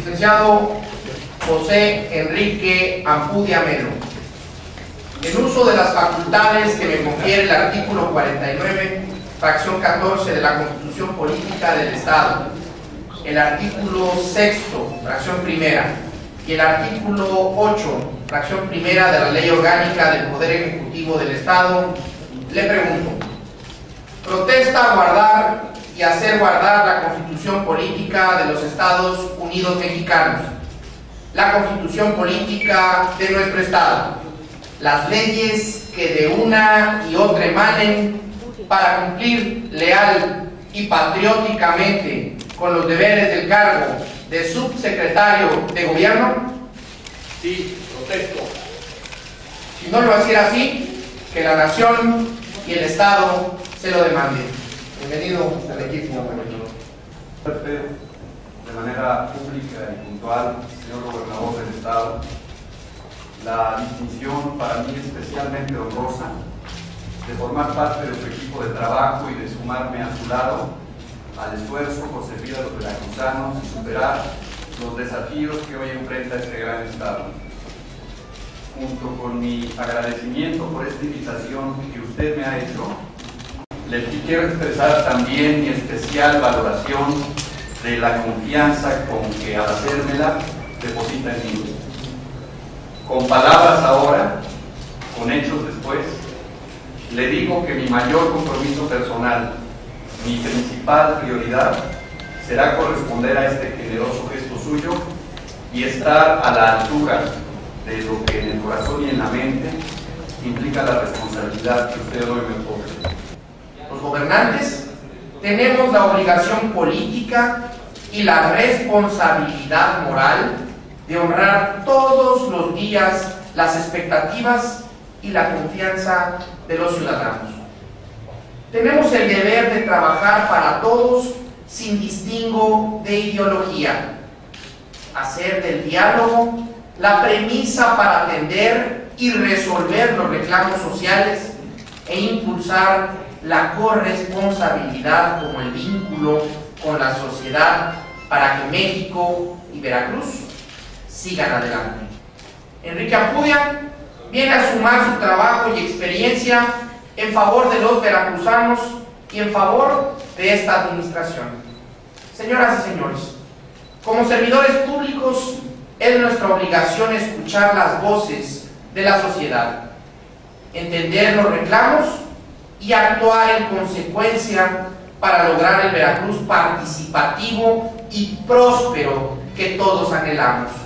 Licenciado José Enrique Ampudia Melo, en uso de las facultades que me confiere el artículo 49, fracción 14 de la Constitución Política del Estado, el artículo 6, fracción primera, y el artículo 8, fracción primera de la Ley Orgánica del Poder Ejecutivo del Estado, le pregunto: ¿protesta guardar y hacer guardar la Constitución Política de los Estados Unidos Mexicanos, la Constitución Política de nuestro Estado, las leyes que de una y otra emanen, para cumplir leal y patrióticamente con los deberes del cargo de subsecretario de Gobierno? Sí, protesto. Si no lo hiciera así, que la nación y el Estado se lo demanden. Bienvenido al equipo. De manera pública y puntual, señor gobernador del Estado, la distinción para mí especialmente honrosa de formar parte de su equipo de trabajo y de sumarme a su lado al esfuerzo por servir a los veracruzanos y superar los desafíos que hoy enfrenta este gran Estado. Junto con mi agradecimiento por esta invitación que usted me ha hecho, le quiero expresar también mi especial valoración de la confianza con que al hacérmela deposita en mí. Con palabras ahora, con hechos después, le digo que mi mayor compromiso personal, mi principal prioridad, será corresponder a este generoso gesto suyo y estar a la altura de lo que en el corazón y en la mente implica la responsabilidad que usted hoy me pone. Los gobernantes tenemos la obligación política y la responsabilidad moral de honrar todos los días las expectativas y la confianza de los ciudadanos. Tenemos el deber de trabajar para todos sin distingo de ideología, hacer del diálogo la premisa para atender y resolver los reclamos sociales e impulsar la corresponsabilidad como el vínculo con la sociedad para que México y Veracruz sigan adelante. Enrique Ampudia viene a sumar su trabajo y experiencia en favor de los veracruzanos y en favor de esta administración. Señoras y señores, como servidores públicos es nuestra obligación escuchar las voces de la sociedad, entender los reclamos y actuar en consecuencia para lograr el Veracruz participativo y próspero que todos anhelamos.